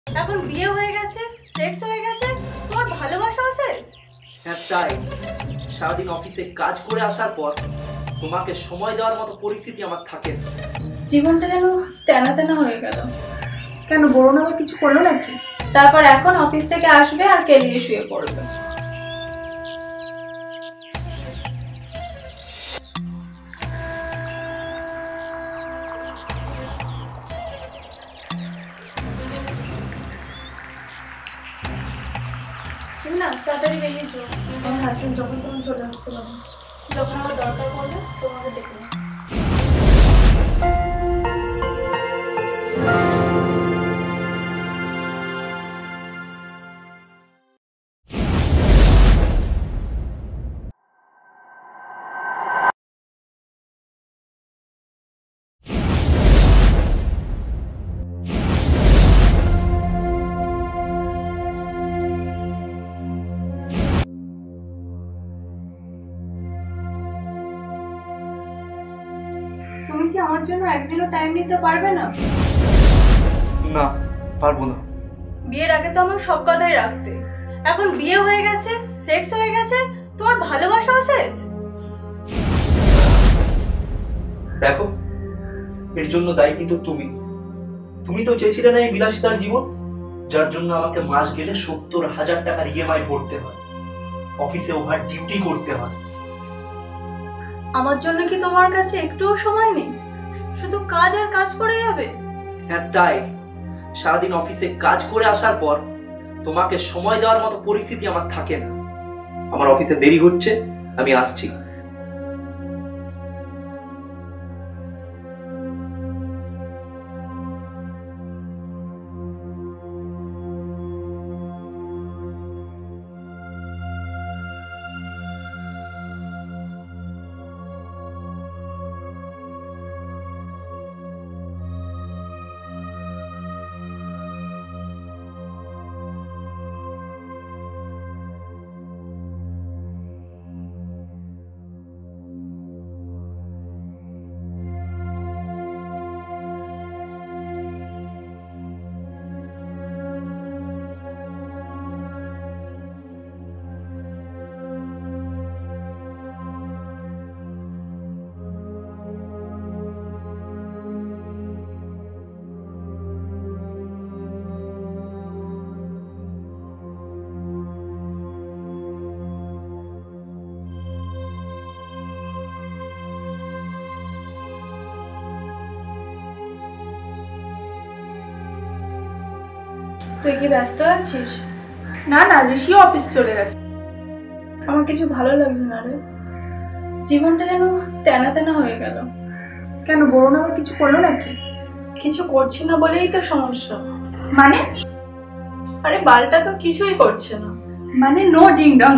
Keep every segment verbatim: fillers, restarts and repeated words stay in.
এখন বিয়ে হয়ে গেছে, সেক্স হয়ে গেছে, তোমার ভালোবাসাও শেষ। হ্যাঁ তাই, সারাদিন অফিসে কাজ করে আসার পর তোমাকে সময় দেওয়ার মতো পরিস্থিতি আমার থাকে না। জীবনটা যেন তেনা তেনা হয়ে গেল। কেন বড় আবার কিছু করলো নাকি? তারপর এখন অফিস থেকে আসবে আর কেলিয়ে শুয়ে পড়বে। না তাড়াতাড়ি বেরিয়ে যাও, আমার হাজবেন্ড যখন তখন চলে আসতে পারে। যখন আমার দরকার পড়বে তোমাকে দেখে নেব। তুমি কি আমার জন্য একদিনও টাইম নিতে পারবে না? না, পারবো না। বিয়ের আগে তো আমার সব কথাই রাখতে, এখন বিয়ে হয়ে গেছে, সেক্স হয়ে গেছে, তোমার ভালোবাসাও শেষ। দেখো, এর জন্য দায়ী কিন্তু তুমি। তুমি তো চেয়েছিলে না এই বিলাসিতার জীবন, যার জন্য আমাকে মাস গেলে সত্তর হাজার টাকার ইএমআই ভরতে হয়, অফিসে ওভার ডিউটি করতে হয়। আমার জন্য কি তোমার কাছে একটুও সময় নেই? শুধু কাজ আর কাজ করে যাবে। হ্যাঁ তাই, সারাদিন অফিসে কাজ করে আসার পর তোমাকে সময় দেওয়ার মতো পরিস্থিতি আমার থাকে না। আমার অফিসে দেরি হচ্ছে, আমি আসছি। তুই কি ব্যস্ত আছিস? না না, ঋষিও অফিস চলে গেছে। আমার কিছু ভালো লাগছে না রে, জীবনটা যেন তেনা তেনা হয়ে গেল। কেন বড় আবার কিছু করলো নাকি? কিছু করছি না বলেই তো সমস্যা। মানে? আরে বালটা তো কিছুই করছে না। মানে নো ডিং ডং।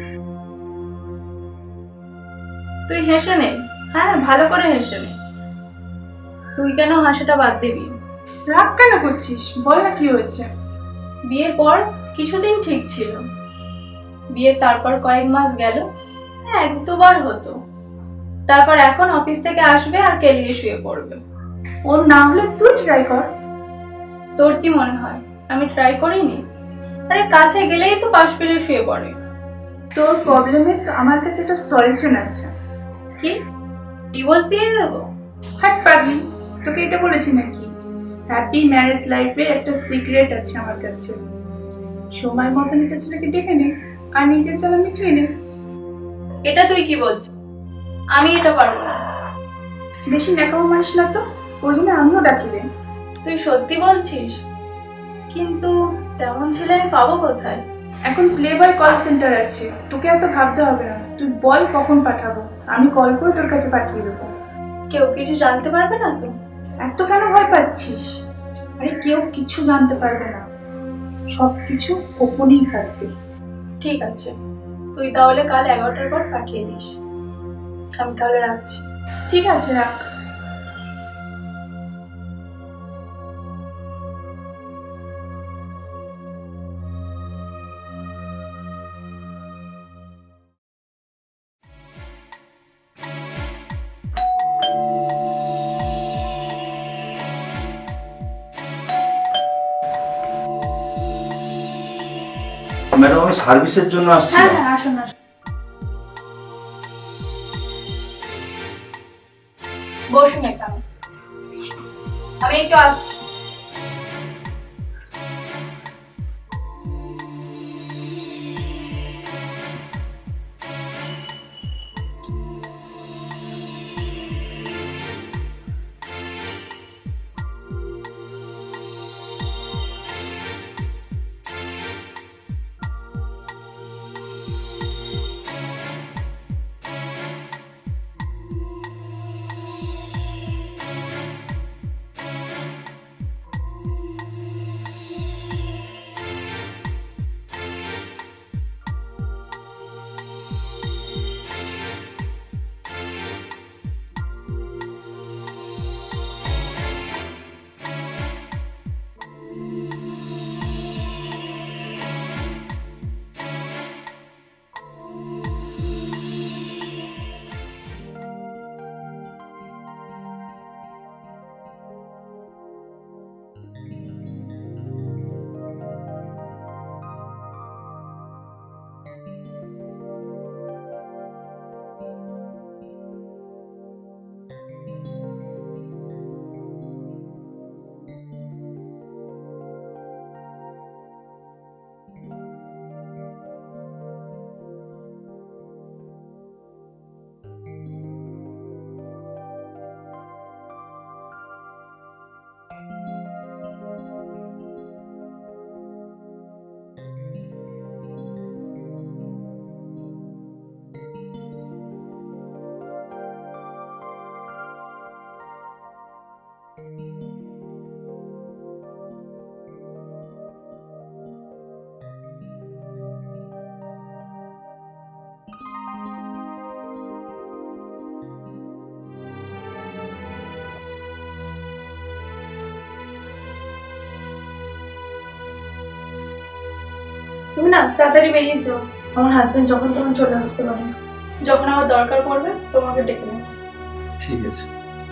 তুই হেসে নে, হ্যাঁ ভালো করে হেসে নে। তুই কেন হাসাটা বাদ দিবি? রাগ কেন করছিস? বল না কি হয়েছে। বিয়ের পর কিছুদিন ঠিক ছিল, বিয়ের তারপর কয়েক মাস গেল, হ্যাঁ এক দুবার হতো। তারপর এখন অফিস থেকে আসবে আর কেলিয়ে শুয়ে পড়বে। ওর না হলে তুই ট্রাই কর। তোর কি মনে হয় আমি ট্রাই করিনি? আরে কাছে গেলেই তো পাশ ফিরে শুয়ে পড়ে। তোর প্রবলেমের তো আমার কাছে একটা সলিউশন আছে। কি? ডিভোর্স দিয়ে দেবো? হাট পাগলি, তোকে এটা বলেছি নাকি? হ্যাপি ম্যারেজ লাইফের একটা সিক্রেট আছে আমার কাছে। সময় মতন একটা ছেলেকে ডেকে নে আর নিজের জ্বালা মিটিয়ে নে। এটা তুই কি বলছিস? আমি এটা পারবো না। বেশি ন্যাকামো মানিস না তো, ওই জন্য আমিও ডাকি রে। তুই সত্যি বলছিস? কিন্তু তেমন ছেলে আমি পাবো কোথায়? এখন প্লে বয় কল সেন্টার আছে, তোকে এত ভাবতে হবে না। তুই বল কখন পাঠাবো, আমি কল করে তোর কাছে পাঠিয়ে দেবো। কেউ কিছু জানতে পারবে না তো? এত কেন ভয় পাচ্ছিস? আরে কেউ কিছু জানতে পারবে না, সব কিছু গোপনেই থাকবে। ঠিক আছে, তুই তাহলে কাল এগারোটার পর পাঠিয়ে দিস। আমি তাহলে রাখছি। ঠিক আছে, রাখ। ম্যাডাম আমি সার্ভিসের জন্য আসছি। হ্যাঁ হ্যাঁ আসুন আসুন, বসুন এখানে, আমি একটু আসছি। তুমি না তাড়াতাড়ি বেরিয়ে যাও, আমার হাজবেন্ড যখন তখন চলে আসতে পারে, যখন আমার দরকার পড়বে তোমাকে ডেকে নেব। ঠিক আছে।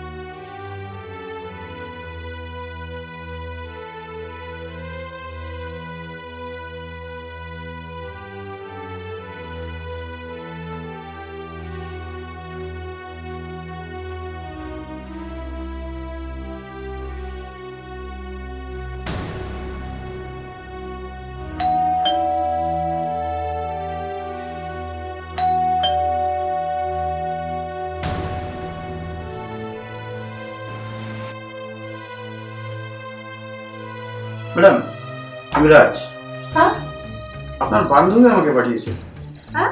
ম্যাডাম আমি রাজ। হ্যাঁ আপনার বান্ধবী আমাকে পাঠিয়েছে। হ্যাঁ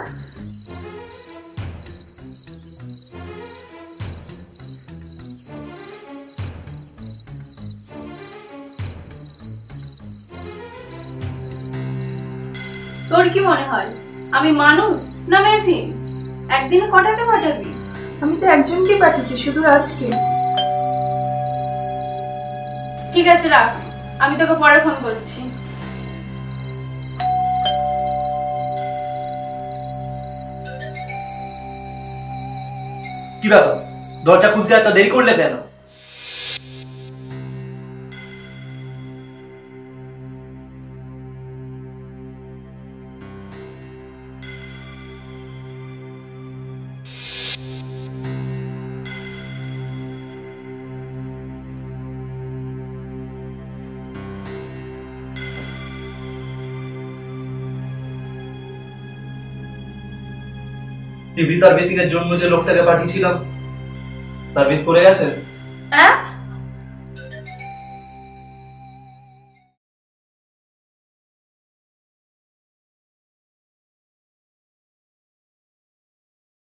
তোর কি মনে হয় আমি মানুষ না মেশিন? একদিন কটাকে পাঠাবি? আমি তো একজনকে পাঠিয়েছি, শুধু আজকে। ঠিক আছে রাখ, আমি তোকে পরে ফোন করছি। কি ব্যাপার, দরজা খুলতে এত দেরি করলে কেন? টিভি সার্ভিসিং এর জন্য যে লোকটাকে পাঠিয়েছিলাম সার্ভিস করে গেছে? হ্যাঁ